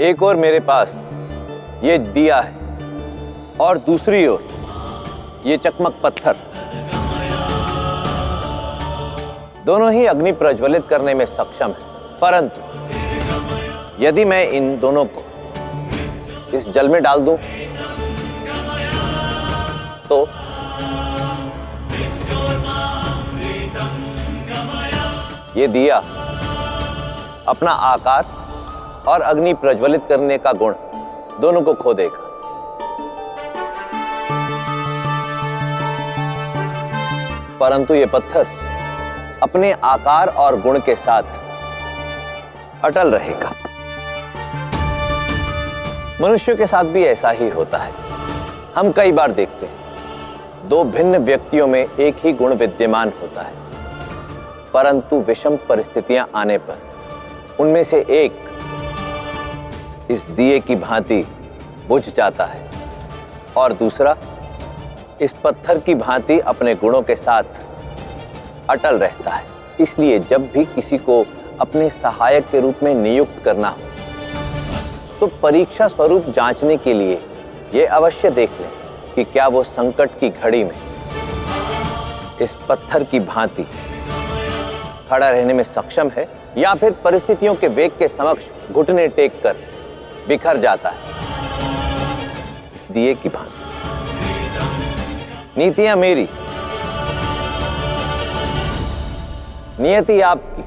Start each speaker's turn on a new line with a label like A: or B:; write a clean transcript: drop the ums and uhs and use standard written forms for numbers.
A: एक ओर मेरे पास ये दिया है और दूसरी ओर ये चकमक पत्थर। दोनों ही अग्नि प्रज्वलित करने में सक्षम है, परंतु यदि मैं इन दोनों को इस जल में डाल दूं तो ये दिया अपना आकार और अग्नि प्रज्वलित करने का गुण दोनों को खो देगा। परंतु ये पत्थर अपने आकार और गुण के साथ अटल रहेगा। मनुष्यों के साथ भी ऐसा ही होता है। हम कई बार देखते हैं दो भिन्न व्यक्तियों में एक ही गुण विद्यमान होता है, परंतु विषम परिस्थितियां आने पर उनमें से एक इस दिए की भांति बुझ जाता है और दूसरा इस पत्थर की भांति अपने गुणों के साथ अटल रहता है। इसलिए जब भी किसी को अपने सहायक के रूप में नियुक्त करना हो तो परीक्षा स्वरूप जांचने के लिए यह अवश्य देख लें कि क्या वो संकट की घड़ी में इस पत्थर की भांति खड़ा रहने में सक्षम है या फिर परिस्थितियों के वेग के समक्ष घुटने टेक कर बिखर जाता है। इस दिए की भांति नीतियां मेरी, नियति आपकी,